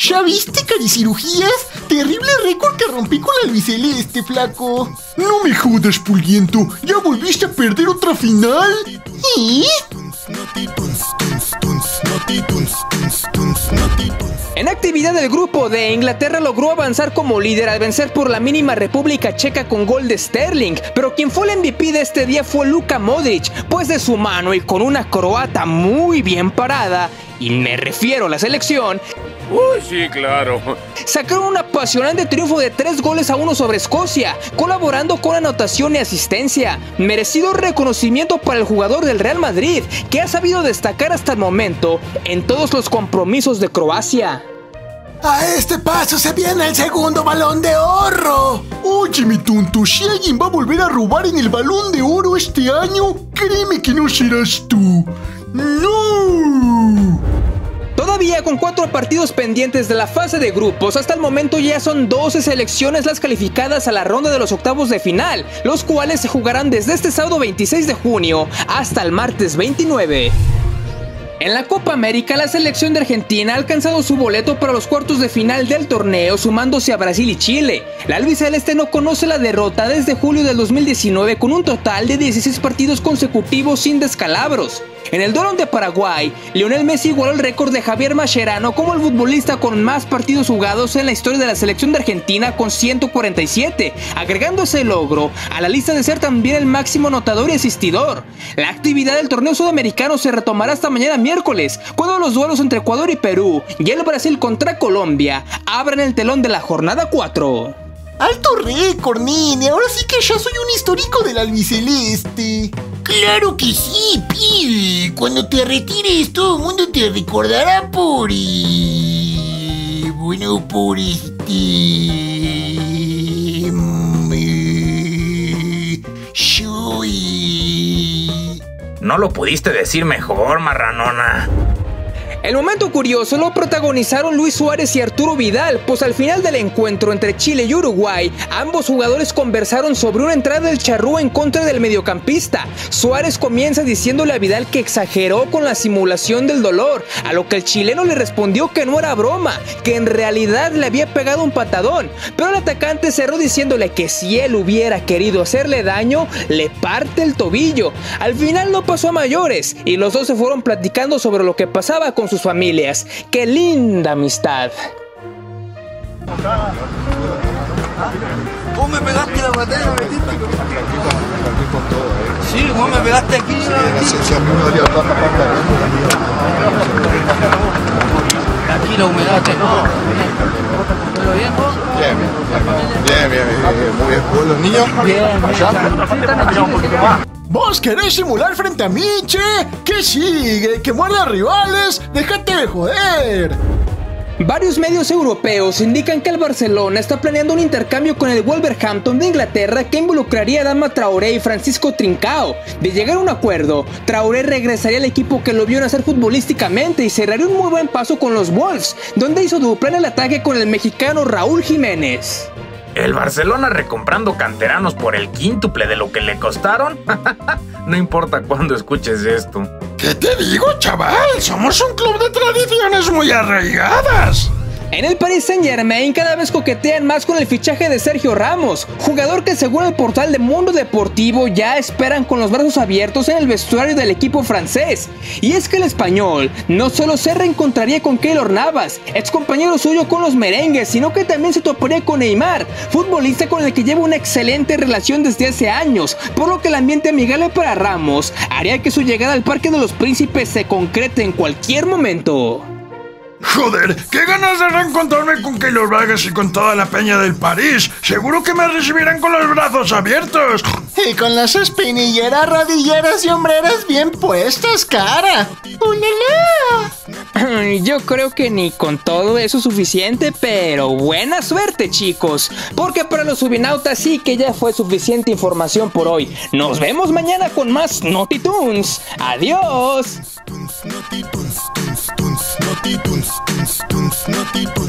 ¿Ya viste, caricirugías? Terrible récord que rompí con la albiceleste, flaco. No me jodas, Pulguiento. ¿Ya volviste a perder otra final? ¿Eh? En actividad del grupo D, Inglaterra logró avanzar como líder al vencer por la mínima República Checa con gol de Sterling, pero quien fue el MVP de este día fue Luka Modric, pues de su mano y con una croata muy bien parada, y me refiero a la selección, Uy, sí, claro. sacaron un apasionante triunfo de 3-1 sobre Escocia, colaborando con anotación y asistencia. Merecido reconocimiento para el jugador del Real Madrid, que ha sabido destacar hasta el momento en todos los compromisos de Croacia. A este paso se viene el segundo Balón de Oro. Oye, mi tonto, si alguien va a volver a robar en el Balón de Oro este año, créeme que no serás tú. ¡No! Todavía con 4 partidos pendientes de la fase de grupos, hasta el momento ya son 12 selecciones las calificadas a la ronda de los octavos de final, los cuales se jugarán desde este sábado 26 de junio hasta el martes 29. En la Copa América, la selección de Argentina ha alcanzado su boleto para los cuartos de final del torneo, sumándose a Brasil y Chile. La albiceleste no conoce la derrota desde julio del 2019 con un total de 16 partidos consecutivos sin descalabros. En el duelo ante Paraguay, Lionel Messi igualó el récord de Javier Mascherano como el futbolista con más partidos jugados en la historia de la selección de Argentina con 147, agregando ese logro a la lista de ser también el máximo anotador y asistidor. La actividad del torneo sudamericano se retomará hasta mañana miércoles, cuando los duelos entre Ecuador y Perú y el Brasil contra Colombia abran el telón de la jornada 4. ¡Alto récord, nene! Ahora sí que ya soy un histórico del albiceleste. Claro que sí, pibe. Cuando te retires, todo el mundo te recordará por... Bueno, por No lo pudiste decir mejor, marranona. El momento curioso lo protagonizaron Luis Suárez y Arturo Vidal, pues al final del encuentro entre Chile y Uruguay, ambos jugadores conversaron sobre una entrada del charrúa en contra del mediocampista. Suárez comienza diciéndole a Vidal que exageró con la simulación del dolor, a lo que el chileno le respondió que no era broma, que en realidad le había pegado un patadón, pero el atacante cerró diciéndole que si él hubiera querido hacerle daño, le parte el tobillo. Al final no pasó a mayores, y los dos se fueron platicando sobre lo que pasaba con sus familias. ¡Qué linda amistad! ¿Cómo me pegaste la patera? Sí, ¿cómo me pegaste aquí? Aquí la humedad te... ¿Todo bien, vos? Bien, muy bien. ¿Los niños? Bien. ¿Vos querés simular frente a mí, che? ¿Qué sigue? ¿Que muerda rivales? ¡Déjate de joder! Varios medios europeos indican que el Barcelona está planeando un intercambio con el Wolverhampton de Inglaterra que involucraría a Adama Traoré y Francisco Trincao. De llegar a un acuerdo, Traoré regresaría al equipo que lo vio nacer futbolísticamente y cerraría un muy buen paso con los Wolves, donde hizo dupla en el ataque con el mexicano Raúl Jiménez. ¿El Barcelona recomprando canteranos por el quíntuple de lo que le costaron? No importa cuándo escuches esto. ¿Qué te digo, chaval? Somos un club de tradiciones muy arraigadas. En el Paris Saint-Germain cada vez coquetean más con el fichaje de Sergio Ramos, jugador que según el portal de Mundo Deportivo ya esperan con los brazos abiertos en el vestuario del equipo francés. Y es que el español no solo se reencontraría con Keylor Navas, ex compañero suyo con los merengues, sino que también se toparía con Neymar, futbolista con el que lleva una excelente relación desde hace años, por lo que el ambiente amigable para Ramos haría que su llegada al Parque de los Príncipes se concrete en cualquier momento. Joder, qué ganas de reencontrarme con Keylor Vargas y con toda la peña del París. Seguro que me recibirán con los brazos abiertos. Y con las espinilleras, rodilleras y hombreras bien puestas, cara. ¡Ulala! Yo creo que ni con todo eso es suficiente, pero buena suerte, chicos. Porque para los subinautas sí que ya fue suficiente información por hoy. Nos vemos mañana con más Notitunes. ¡Adiós!